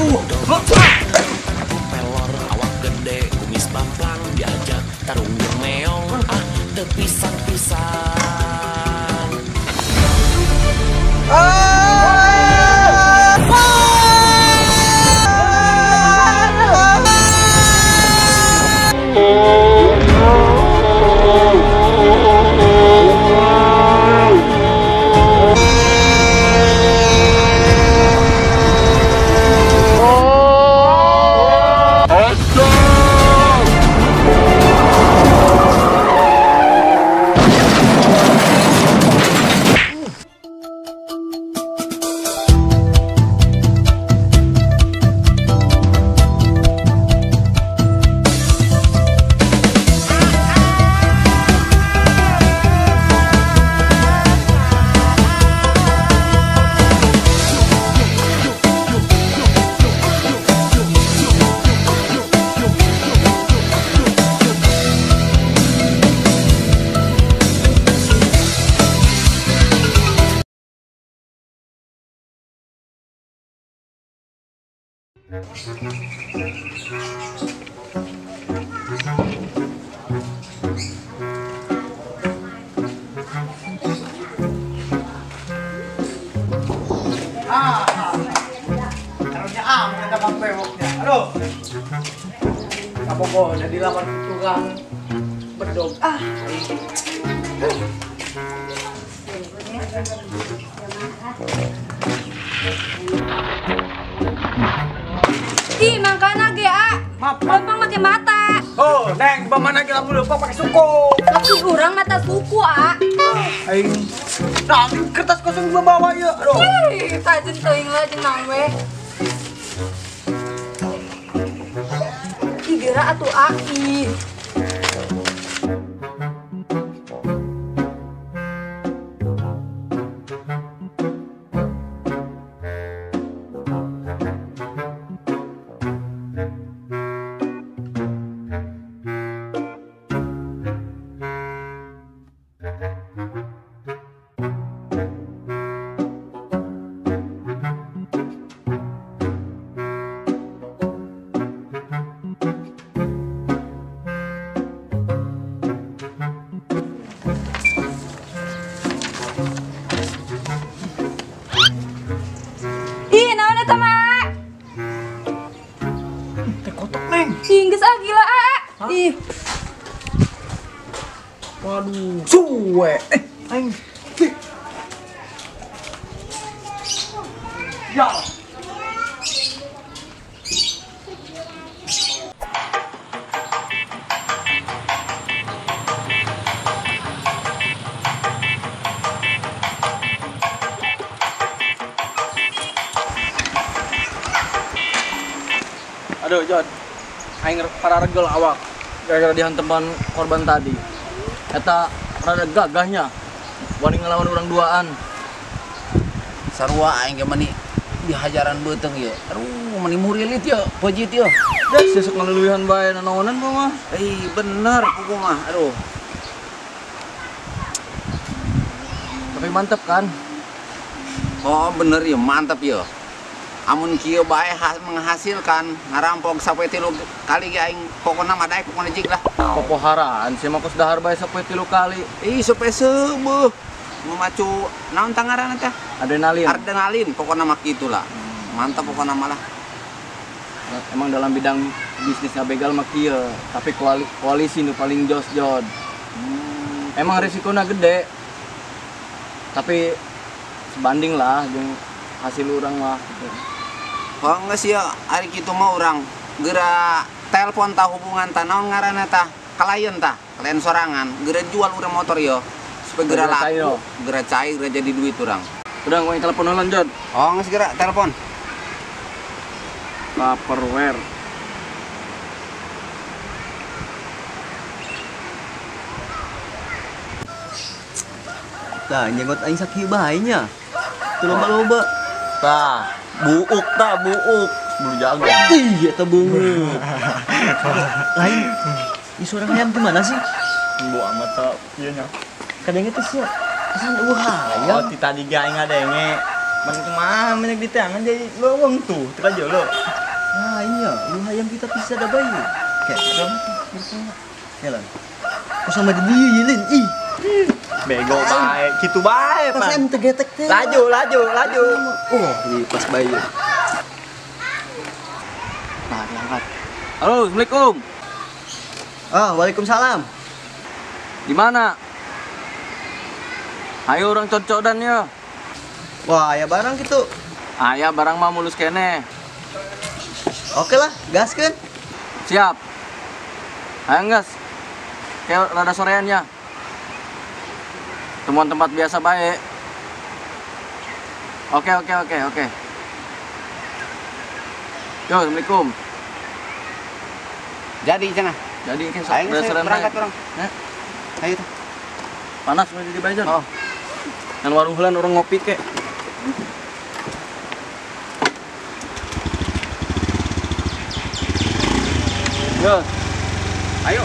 Pelor awak gede, kumis baplang diajak tarung jeung meong teu pisan-pisan. Taruhnya kita bang bewoknya. Aduh, kamu udah dilamar tukang bedog. Ih, mangkana ge, Lempang make mata. Oh, Neng, bagaimana kita mau lupa pakai suku? Maksud urang mata suku, Aing, nah, kertas kosong gua bawa ya. Aduh. Ih, tajun teuing lah jeung naon we. Ih, geura atuh Ih. Geus gila Ih. Waduh, suwe. Aing. Ya. Aduh, Jod. Aing para regel awak gara-gara dihanteman korban tadi. Eta rada gagahnya wani ngelawan orang duaan. Sarua aing ge mani dihajaran beuteung ye. Aduh, mani murilit ye, pojit ye. Dah sesuk ngaluluihan bae nanaonan mah. Bener kuku mah. Aduh. Tapi mantep kan? Oh, bener ya, mantap ya. Amun kieu bae menghasilkan ngarampok sampai 3 kali ge aing pokona mah daek pokona jig lah. Popoharaan sia mah kos dahar bae sapoe 3 kali. Sampai seueuh memacu naon tah ngaranna teh? Adrenalin. Adrenalin pokona mah kitu lah. Mantap pokona mah lah. Emang dalam bidang bisnis ngabegal mah kieu, tapi koalisi nu paling jos Jod. Emang risikona gede. Tapi sebanding lah jeung hasil urang mah. Oh enggak sih ya, hari kitu mah urang geura telepon tah hubungan tah naon ngaranna tah? Klien tah, klien sorangan, geura jual urang motor yo. Supaya geura laku, geura cair, geura jadi duit urang. Udah ngomongin telepon ulang Jod. Oh geus geura telepon. Tupperware. Tah nyengot aing sakieu bae nya. Teu loba-loba. Tah, buuk tah buuk. Bulu jago. Iya tah beungeut. Lain. Ini suara hayam di mana sih? Bu amat tah ieu nya. Kadang teh sia. Kesan hayam. Oh, ti tadi ge aing ngadenge. Man kumaha banyak di tangan jadi lowong tuh, teraja lo. Nah iya, ulah ayam kita bisa ada bayi. Kayak dong, ya lah. Kok sama dia yilin, ih. Bego baik, gitu baik, Pak. Pas ente getek teh. Laju. Oh, ini pas bayi. Nah, diangkat. Halo, Assalamualaikum. Ah, waalaikumsalam. Di mana? Ayo orang cocodan ya. Wah, ya barang gitu. Ayah barang mah mulus kene. Oke lah, gas kan? Siap. Ayo gas. Kayak rada sorean ya. Temuan tempat biasa baik. Oke. Yo, Assalamualaikum. Jadi cenah. Jadi kan Ayo saya berangkat orang. Hah? Ayo tuh. Panas masih di Bajon. Oh. Yang warung heula orang ngopi kek. Yo. Ayo.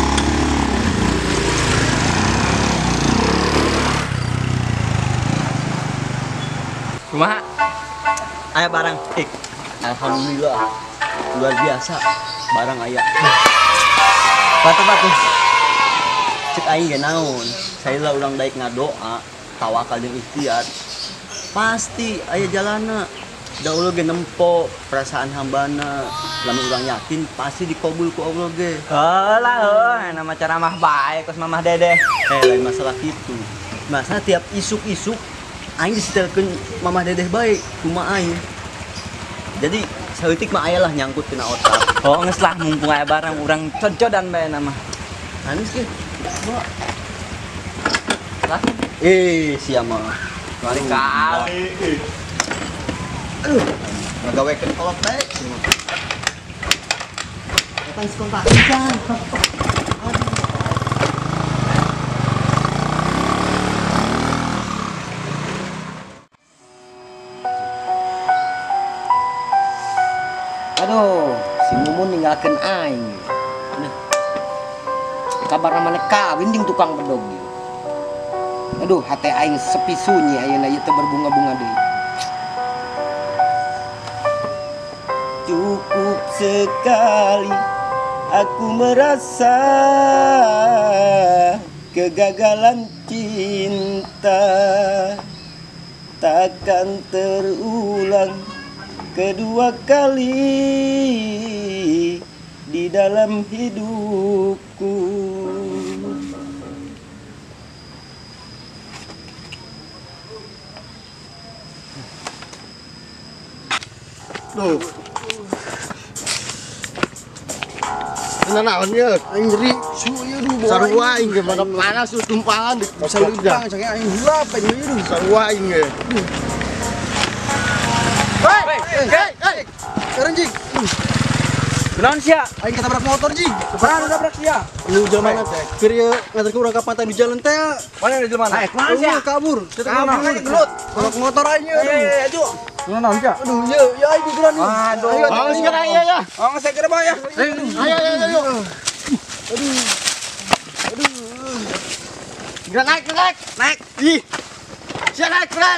Kumaha? Ayah barang. Alhamdulillah. Luar biasa. Barang ayah. Batu. Cek aing ge naon. Saya lah urang daek ngadoa, tawakal jeung ikhtiar. Pasti aya jalana. Da Allah ge nempo perasaan hambana. Lamun urang yakin pasti dikabul ku Allah ge. Heula nama ceramah bae kos Mamah Dedeh. Lain masalah kitu. Masa tiap isuk-isuk aing disitelkeun Mamah Dedeh bae kumaha aing. Jadi saeutik mah aya lah nyangkut kena otak. Oh geus lah mumpung aya barang urang cocodan bae nama. Anis ge. Bawa. Lah, Sia mah. kali. Aduh, ngagawekeun kolot bae. Datang sekontak pisan. Aduh, si Mumun ninggalkeun aing. Kabar mana kawin ding tukang bedog ieu. Aduh, hate aing sepi sunyi ayeuna ieu teh berbunga-bunga deui. Cukup sekali aku merasa kegagalan cinta takkan terulang kedua kali di dalam hidupku. Duh. Naon ya, aing nyeri su ieu duh. Sarua aing ge mana su tumpangan di saluda. Saking aing hula pengen ieu duh sarua aing ge. Hei. Kerenjing. Naon sia? Aing ketabrak motor jing. Seberang nabrak sia. Lu jalan mana teh? Keur ieu ngajarkeun urang ka pantai di jalan teh. Mana di mana? Kumaha sia? Kabur. Kabur gelut. Kolok motor aing ieu. Aduh. Naon sia? Aduh, ya aing geran. Aduh. Ayo sekarang ya. Oh, saya kira bae ya. Ayo. Aduh. Geran naik. Ih. Sia naik geran.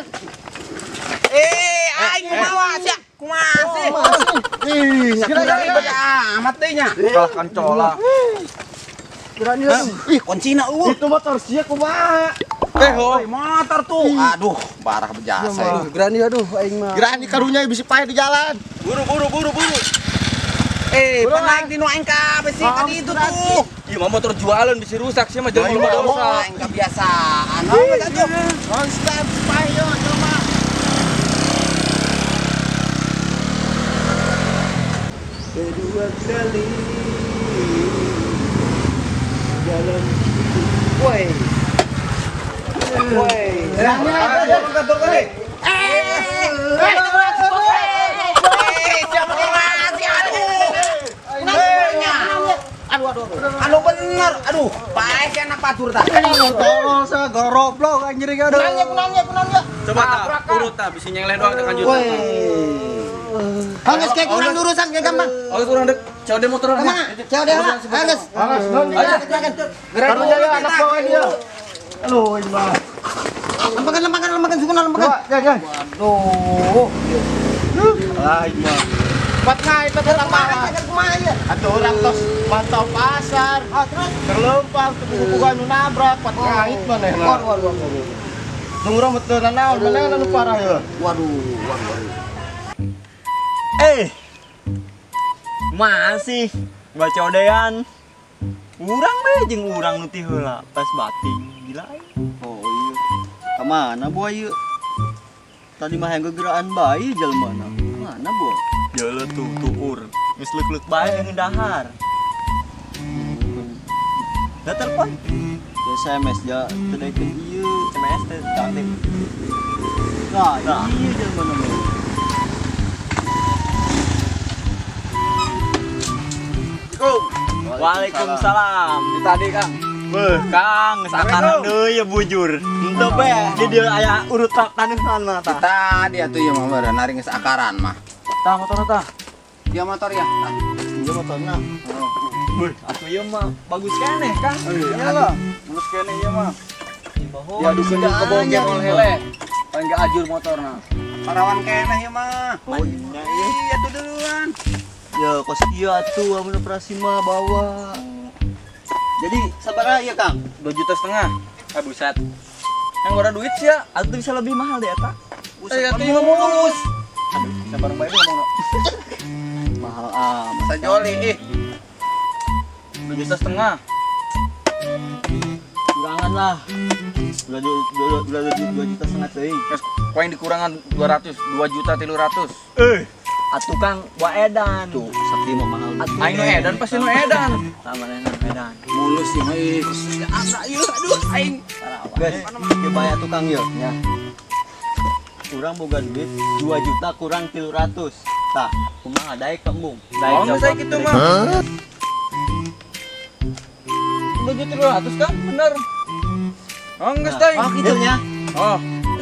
Aing kumaha sia? Kumaha sih? Ih, Kira-kira amat teh nya. Kalah kancola. geran ieu. Ih, Kuncina itu motor sia kumaha? Motor tuh. Aduh, barah berjasa. Aduh, geran ieu aduh aing mah. Geran di karunya bisi pae di jalan. Buru. Penaik di nu aing ka besi ka ditu tuh. Ieu mah motor jualan bisa rusak sih mah jeung dosa. Aing kebiasaan. On step pae yo jelema. Kedua kali jalan woi Kantor kali. Anu bener, aduh, bae sia na patur tah. Tolong sa goroblok anjir ge aduh. Kunanya. Coba tak urut tak bisi nyeleh doang tak lanjut. Hanges kayak kurang urusan kayak gampang. Oh, kurang dek. COD motoran. COD lah. Hanges. Hanges. Geran ya anak bawa dia. Halo, ini mah. Lembakan sukuna lembakan. Jangan. Waduh. Ai mah. Pat ngai teh orang malah. Atuh orang tos mantau pasar. Terus Terlempang bukan nu nabrak pat ngait manehna. waduh. Tunggu urang teu nanaon, manehna nu parah ya. Waduh. Masih bacodean. Urang we jeung urang nu ti heula pas bating. Gila. Oh iya. Kamana boy ieu? Tadi mah yang gegeraan bayi jelmana. Mana boy? Jalan tuh tuur. Geus leuk-leuk bae yang dahar. Da telepon. SMS ja teu daekeun ieu. SMS teh aktif. Nah, iya jelmana mah. Waalaikumsalam. Tadi Kang. Beuh, Kang, sakaran deui ya bujur. Henteu be, di dieu aya urut tanehan mah tah. Tadi atuh ya mah meureun naring geus akaran mah. Tah motorna tah. Dia motor ya. Iya motorna. Beuh, atuh ieu mah bagus keneh, Kang. Iya lah. Mulus kene ieu mah. Ya dukeun ke bogor ol hele. Paling gak ajur motorna. Parawan keneh ya mah. Oh iya. Iya tuh duluan. Ya kos ieu atuh amun operasi mah bawa. Jadi sabaraha ieu Kang? 2,5 juta. Ah buset. Yang gua ada duit sih ya. Atuh bisa lebih mahal deh eta. Eh atuh ieu mulus. Aduh, sabar bae ngomongna. Mahal amat. Sajoli ih. 2,5 juta. Kurangan lah. Udah 2,5 juta teuing. Geus poin dikurangan 200, 2.300.000. Atuh Kang, wa edan. Tuh, sakti mah mahal. Aing nu edan pasti nu edan. Tamanena edan. Mulus sih mah ih. Asa ieu aduh aing. Guys, ke bayar tukang yuk ya. Kurang boga duit 2 juta kurang 300. Tah, kumaha daek kembung. Oh, saya gitu mah. 2.300.000 kan? Bener. Oh, geus teh. Oh, gitu nya. Oh.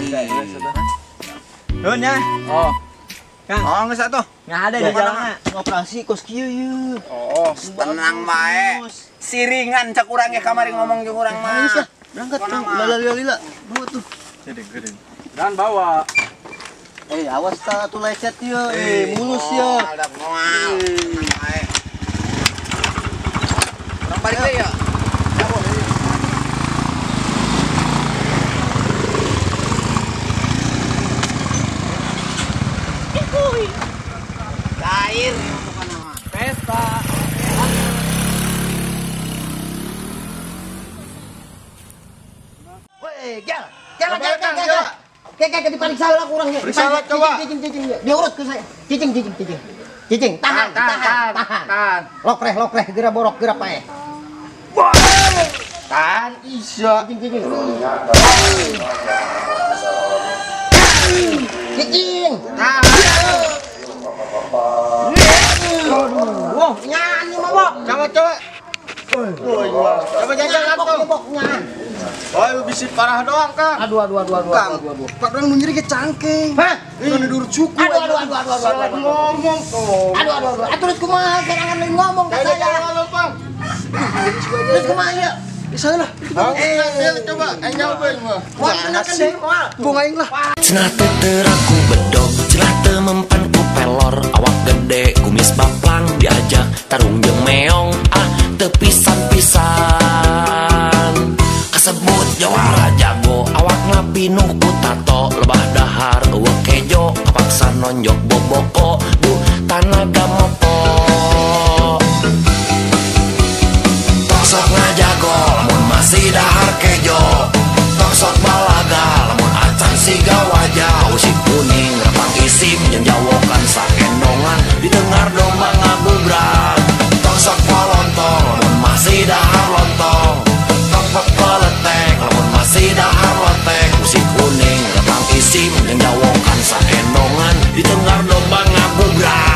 Nuhun ya. Oh. Kang, Oh, geus atuh. ngade di jalanna. Operasi kos kieu yeuh. Oh. Tenang bae. Siringan cak urang ge kamari ngomong jeung urang mah. Berangkat Kona tuh. mah. Lila. Bawa tuh. Dan bawa. Awas tah atuh lecet yeuh. Mulus yeuh. Ada moal. Tenang bae. Urang balik deui ya. Cair bukan nama. Pesta. Jalan. Kayak diperiksa lah kurangnya. Periksa lah, coba. Cicing. Diurut ke saya. Cicing. Tahan. Lokreh, geura borok, geura pae. Tahan isa. Cicing. Wow, nyanyi mah, Coba. Coba jajan atuh. nyanyi. Oh, bisi parah doang, Kang. Aduh. Padahal nu nyeri ge cangking. Hah? Ini durut suku. Aduh. Ngomong tuh. Aduh. Terus kumaha jangan ngomong ke saya. Halo, Bang. Terus kumaha ya? Bisa lah. Coba, nyobain mah. Wah, enakan deh, moal. Bunga aing lah. Cenah teu teraku bedog, cenah teu mempan ku pelor, awak gede, kumis baplang, diajak tarung jeung meong, teu pisan-pisan. Kasebut jawara jago, awak ngapinuh ku tato, lebah dahar eueuh kejo, kapaksa nonjok boboko, duh tanaga mopo. Toksok ngajago, lamun masih dahar kejo. Toksok balaga, lamun acan siga wajah. Usik kuning, repang isim, yang jawokan sakendongan. Didengar domba ngabubrag. Toksok polontong, lamun masih dahar lontong. Tokpok peletek, lamun masih dahar lotek. Usik kuning, repang isim, yang jawokan sakendongan. Didengar domba ngabubrag.